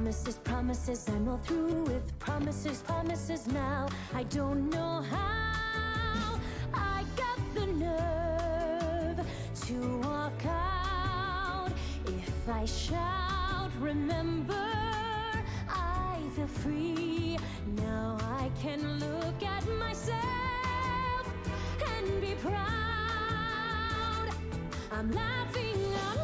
Promises, promises, I'm all through with promises, promises now. I don't know how I got the nerve to walk out. If I shout, remember, I feel free. Now I can look at myself and be proud. I'm laughing out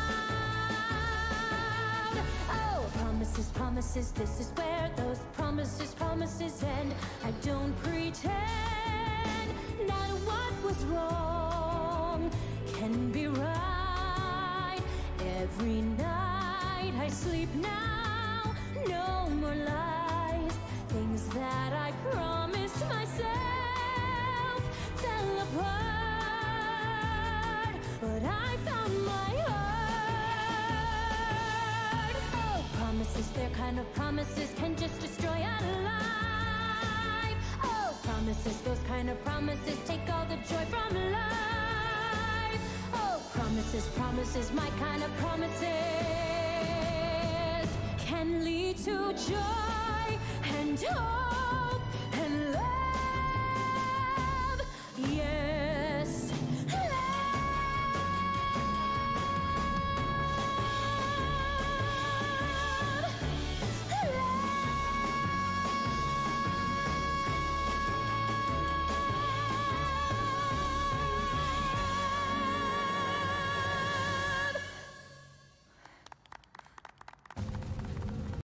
loud. Oh, promises, promises, this is where those promises, promises end. I don't pretend that what was wrong can be right. Every night I sleep now, no more lies. Things that I promised myself fell apart, but I found my heart. Oh, promises, they're kind of promises can just destroy a life. Oh, promises, those kind of promises take all the joy from life. Oh, promises, promises, my kind of promises can lead to joy and hope.